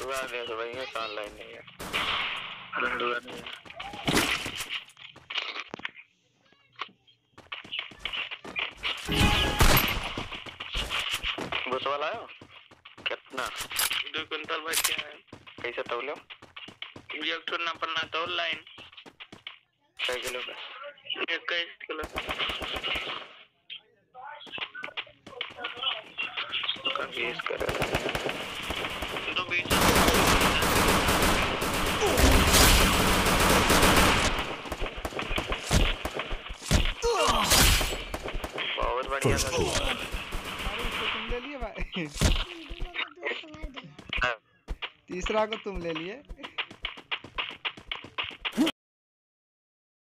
लड़ुआ दे तो भाई ये ऑनलाइन नहीं है। लड़ुआ नहीं है। बस वाला आयो कितना 2 क्विंटल भाई क्या है कैसे तौलो एक तो ना पड़ना तो ऑनलाइन 6 किलो का 21 किलो का 20 करे तो 20 बहुत बढ़िया था तुम ले लिए भाई तीसरा को तुम ले लिए।